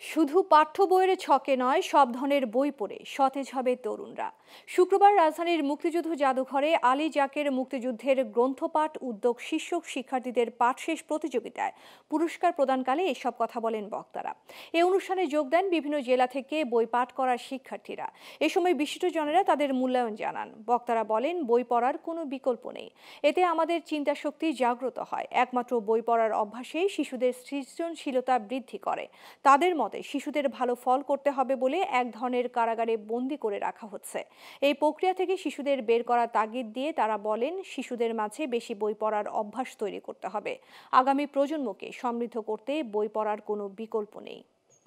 শুধু পাঠ্য বইয়ের ছকে নয়, সব ধরনের বই পড়ে সতেজ হবে তরুণরা। শুক্রবার রাজধানীর মুক্তিযুদ্ধ জাদুঘরে আলী জাকের মুক্তিযুদ্ধের গ্রন্থপাঠ উদ্যোগ শীর্ষক শিক্ষার্থীদের পাঠ শেষ প্রতিযোগিতায় পুরস্কার প্রদানকালে এসব কথা বলেন বক্তারা। এই অনুষ্ঠানে যোগ দেন বিভিন্ন জেলা থেকে বই পাঠ করা শিক্ষার্থীরা। এ সময় বিশিষ্টজনেরা তাদের মূল্যায়ন জানান। বক্তারা বলেন, বই পড়ার কোনো বিকল্প নেই, এতে আমাদের চিন্তাশক্তি জাগ্রত হয়। একমাত্র বই পড়ার অভ্যাসেই শিশুদের সৃজনশীলতা বৃদ্ধি করে। তাদের মতে শিশুদের ভালো ফল করতে হবে বলে এক ধরনের কারাগারে বন্দি করে রাখা হচ্ছে। এই প্রক্রিয়া থেকে শিশুদের বের করার তাগিদ দিয়ে তারা বলেন, শিশুদের মাঝে বেশি বই পড়ার অভ্যাস তৈরি করতে হবে। আগামী প্রজন্মকে সমৃদ্ধ করতে বই পড়ার কোনো বিকল্প নেই।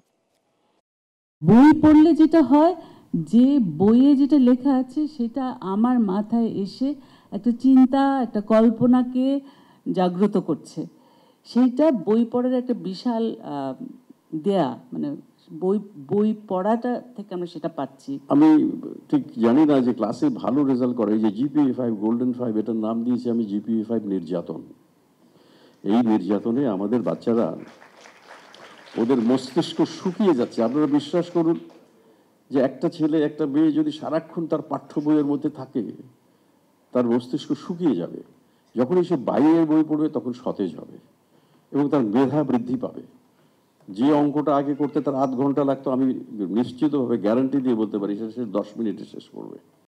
বই পড়লে যেটা হয়, যে বইয়ে যেটা লেখা আছে সেটা আমার মাথায় এসে একটা চিন্তা, একটা কল্পনাকে জাগ্রত করছে। সেইটা বই পড়ার একটা বিশাল দেয়া, মানে বই পড়াটা থেকে আমরা সেটা পাচ্ছি। আমি ঠিক জানি না যে ক্লাসে ভালো রেজাল্ট করে, যে GPA 5 গোল্ডেন 5, এটার নাম দিয়েছি আমি GPA 5 নির্যাতন। এই নির্যাতনে আমাদের বাচ্চারা, ওদের মস্তিষ্ক শুকিয়ে যাচ্ছে। আপনারা বিশ্বাস করুন যে একটা ছেলে একটা মেয়ে যদি সারাক্ষণ তার পাঠ্য বইয়ের মধ্যে থাকে, তার মস্তিষ্ক শুকিয়ে যাবে। যখনই সে বাইরের বই পড়বে তখন সতেজ হবে এবং তার মেধা বৃদ্ধি পাবে। যে অঙ্কটা আগে করতে তার আধ ঘন্টা লাগতো, আমি নিশ্চিতভাবে গ্যারান্টি দিয়ে বলতে পারি সেটা সে 10 মিনিটে শেষ করবে।